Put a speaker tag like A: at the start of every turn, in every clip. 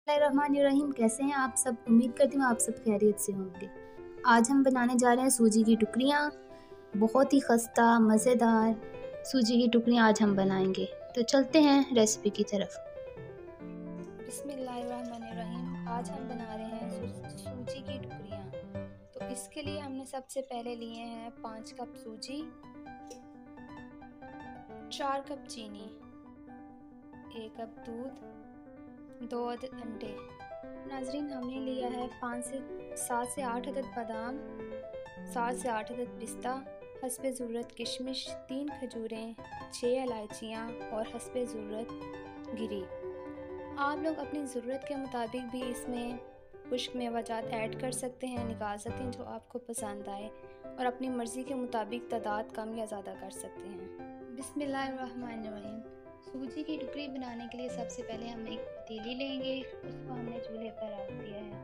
A: बिस्मिल्लाहिर्रहमानिर्रहीम। कैसे हैं आप सब? उम्मीद करती हूँ आप सब खैरियत से होंगे। आज हम बनाने जा रहे हैं सूजी की टुकड़ियाँ। बहुत ही खस्ता मज़ेदार सूजी की टुकड़ियाँ आज हम बनाएंगे। तो चलते हैं रेसिपी की तरफ। बिस्मिल्लाहिर्रहमानिर्रहीम। आज हम बना रहे हैं सूजी की टुकड़ियाँ। तो इसके लिए हमने सबसे पहले लिए हैं 5 कप सूजी, 4 कप चीनी, 1 कप दूध, 2 अंडे। नाजरीन, हमने लिया है 7 से 8 अदद बादाम, 7 से 8 अदद पिस्ता, हस्बे ज़रूरत किशमिश, 3 खजूरें, 6 इलायचियाँ और हस्बे ज़रूरत गिरी। आप लोग अपनी ज़रूरत के मुताबिक भी इसमें खुश्क मेवाजात ऐड कर सकते हैं, निकाल सकते हैं जो आपको पसंद आए, और अपनी मर्ज़ी के मुताबिक तादाद कम या ज़्यादा कर सकते हैं। बिस्मिल्लाहिर्रहमानिर्रहीम। सूजी की टुकड़ी बनाने के लिए सबसे पहले हम एक पतीली लेंगे। उसको हमने चूल्हे पर रख दिया है।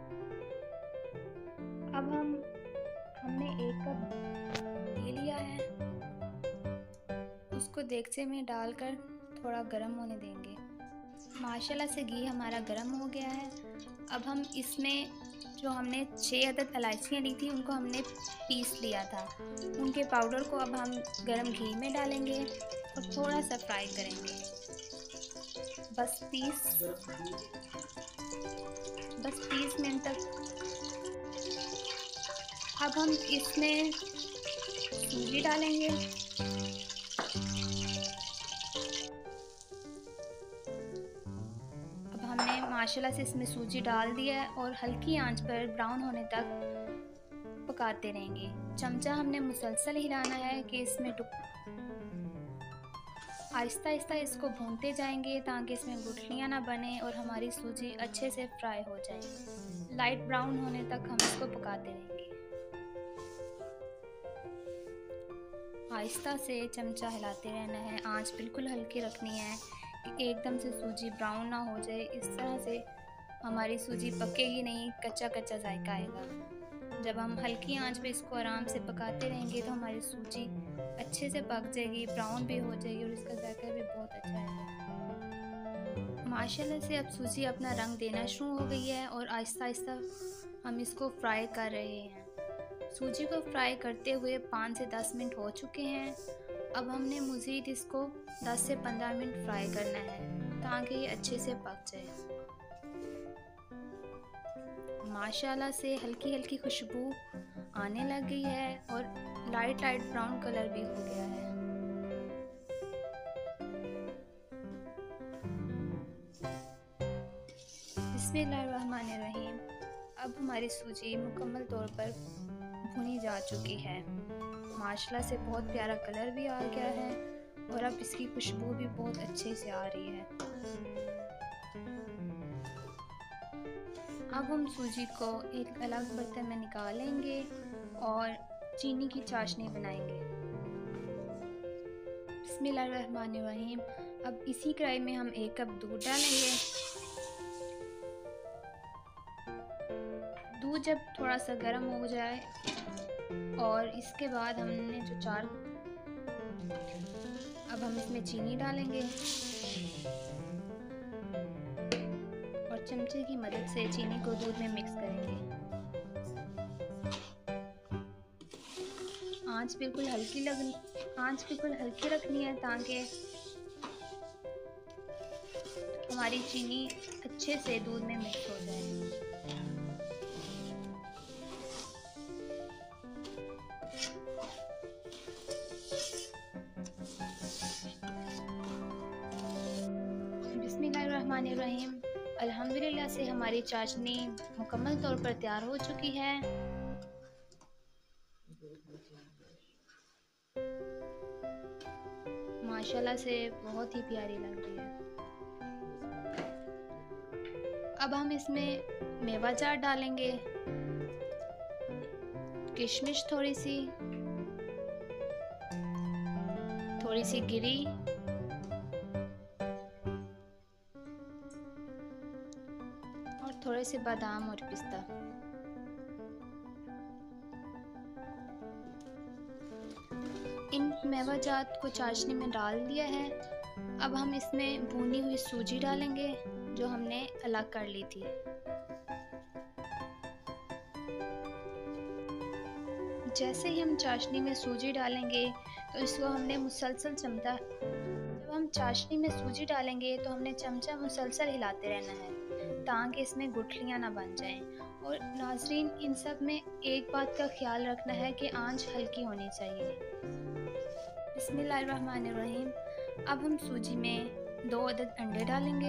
A: अब हमने 1 कप घी लिया है, उसको देगचे में डालकर थोड़ा गर्म होने देंगे। माशाल्लाह से घी हमारा गर्म हो गया है। अब हम इसमें जो हमने 6 अदद इलायचियाँ ली थी उनको हमने पीस लिया था, उनके पाउडर को अब हम गर्म घी में डालेंगे और थोड़ा सा फ्राई करेंगे। बस 30 मिनट तक। अब हम इसमें सूजी डालेंगे। अब हमने माशाल्लाह से इसमें सूजी डाल दिया है और हल्की आंच पर ब्राउन होने तक पकाते रहेंगे। चमचा हमने मुसलसल हिलाना है कि इसमें आहिस्ता आहिस्ता इसको भूनते जाएंगे ताकि इसमें गुठलियाँ ना बने और हमारी सूजी अच्छे से फ्राई हो जाए। लाइट ब्राउन होने तक हम इसको पकाते रहेंगे। आहिस्ता से चमचा हिलाते रहना है, आंच बिल्कुल हल्की रखनी है कि एकदम से सूजी ब्राउन ना हो जाए। इस तरह से हमारी सूजी पकेगी नहीं, कच्चा कच्चा जायका आएगा। जब हम हल्की आंच पे इसको आराम से पकाते रहेंगे तो हमारी सूजी अच्छे से पक जाएगी, ब्राउन भी हो जाएगी और इसका जायका भी बहुत अच्छा आएगा। माशाल्लाह से अब सूजी अपना रंग देना शुरू हो गई है और आहिस्ता आहिस्ता हम इसको फ्राई कर रहे हैं। सूजी को फ्राई करते हुए 5 से 10 मिनट हो चुके हैं। अब हमने मज़ीद इसको 10 से 15 मिनट फ्राई करना है ताकि ये अच्छे से पक जाए। माशाल्लाह से हल्की हल्की खुशबू आने लग गई है और लाइट ब्राउन कलर भी हो गया है। बिस्मिल्लाहिर्रहमानिर्रहीम। अब हमारी सूजी मुकम्मल तौर पर भुनी जा चुकी है। माशाल्लाह से बहुत प्यारा कलर भी आ गया है और अब इसकी खुशबू भी बहुत अच्छे से आ रही है। अब हम सूजी को एक अलग बर्तन में निकालेंगे और चीनी की चाशनी बनाएंगे। बिस्मिल्लाहिर्रहमानिर्रहीम। अब इसी कढ़ाई में हम 1 कप दूध डालेंगे। दूध जब थोड़ा सा गर्म हो जाए और इसके बाद हमने अब हम इसमें चीनी डालेंगे और चमचे की मदद से चीनी को दूध में मिक्स करेंगे। आंच बिल्कुल हल्की रखनी है ताकि हमारी चीनी अच्छे से दूध में मिक्स हो जाए। बिस्मिल्लाहिर्रहमानिर्रहीम। अल्हम्दुलिल्लाह से हमारी चाशनी मुकम्मल तौर पर तैयार हो चुकी है। माशाल्लाह से बहुत ही प्यारी लग रही है। अब हम इसमें मेवाजात डालेंगे, किशमिश थोड़ी सी गिरी और थोड़े से बादाम और पिस्ता। इन मेवाजात को चाशनी में डाल दिया है। अब हम इसमें भुनी हुई सूजी डालेंगे जो हमने अलग कर ली थी। जैसे ही हम चाशनी में सूजी डालेंगे तो इसको हमने मुसलसल चमचा जब हम चाशनी में सूजी डालेंगे तो हमने चमचा मुसलसल हिलाते रहना है ताकि इसमें गुठलियाँ ना बन जाएं। और नाजरीन, इन सब में एक बात का ख्याल रखना है कि आंच हल्की होनी चाहिए। बिस्मिल्लाहिर्रहमानिर्रहीम। अब हम सूजी में 2 अदद अंडे डालेंगे।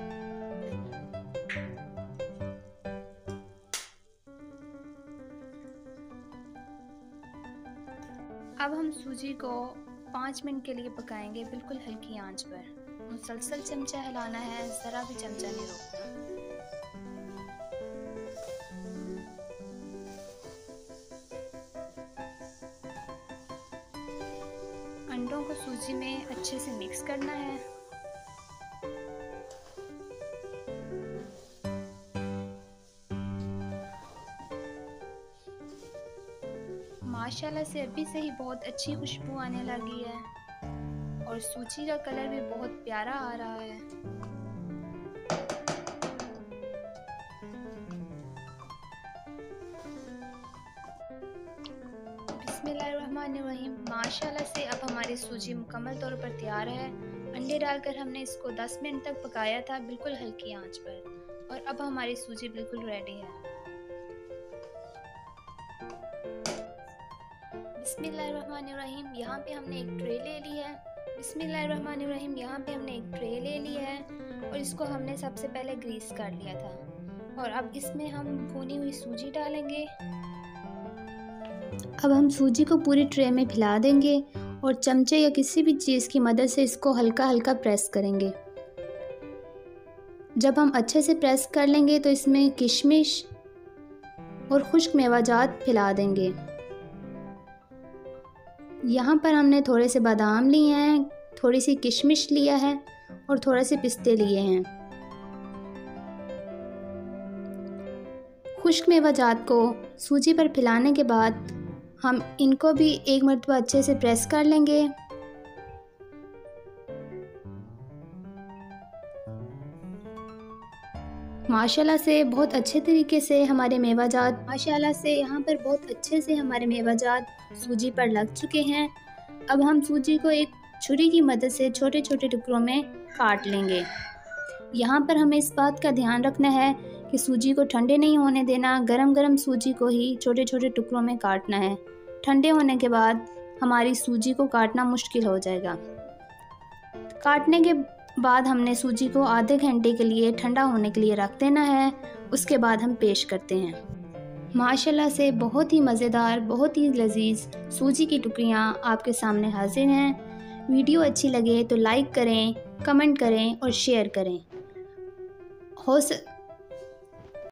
A: अब हम सूजी को 5 मिनट के लिए पकाएंगे बिल्कुल हल्की आंच पर। मुसलसल चमचा हिलाना है, ज़रा भी चमचा नहीं रोकना। अंडों को सूजी में अच्छे से मिक्स करना है। माशाल्लाह से अभी से ही बहुत अच्छी खुशबू आने लगी है और सूजी का कलर भी बहुत प्यारा आ रहा है। बिस्मिल्लाहिर्रहमानिर्रहीम। माशाल्लाह से अब हमारी सूजी मुकम्मल तौर पर तैयार है। अंडे डालकर हमने इसको 10 मिनट तक पकाया था बिल्कुल हल्की आंच पर, और अब हमारी सूजी बिल्कुल रेडी है। बिस्मिल्लाहिर्रहमानिर्रहीम। यहाँ पे हमने एक ट्रे ले ली है। बिस्मिल्लाहिर्रहमानिर्रहीम। यहाँ पे हमने एक ट्रे ले ली है और इसको हमने सबसे पहले ग्रीस कर लिया था। और अब इसमें हम भुनी हुई सूजी डालेंगे। अब हम सूजी को पूरी ट्रे में फैला देंगे और चमचे या किसी भी चीज़ की मदद से इसको हल्का हल्का प्रेस करेंगे। जब हम अच्छे से प्रेस कर लेंगे तो इसमें किशमिश और खुश्क मेवाजात फैला देंगे। यहाँ पर हमने थोड़े से बादाम लिए हैं, थोड़ी सी किशमिश लिया है और थोड़े से पिस्ते लिए हैं। खुश्क मेवाजात को सूजी पर फैलाने के बाद हम इनको भी एक मरतबा अच्छे से प्रेस कर लेंगे। माशाल्लाह से बहुत अच्छे तरीके से हमारे मेवाजात सूजी पर लग चुके हैं। अब हम सूजी को एक छुरी की मदद से छोटे छोटे टुकड़ों में काट लेंगे। यहाँ पर हमें इस बात का ध्यान रखना है कि सूजी को ठंडे नहीं होने देना, गरम गरम सूजी को ही छोटे छोटे टुकड़ों में काटना है। ठंडे होने के बाद हमारी सूजी को काटना मुश्किल हो जाएगा। काटने के बाद हमने सूजी को आधे घंटे के लिए ठंडा होने के लिए रख देना है। उसके बाद हम पेश करते हैं। माशाल्लाह से बहुत ही मज़ेदार, बहुत ही लजीज सूजी की टुकड़ियाँ आपके सामने हाजिर हैं। वीडियो अच्छी लगे तो लाइक करें, कमेंट करें और शेयर करें।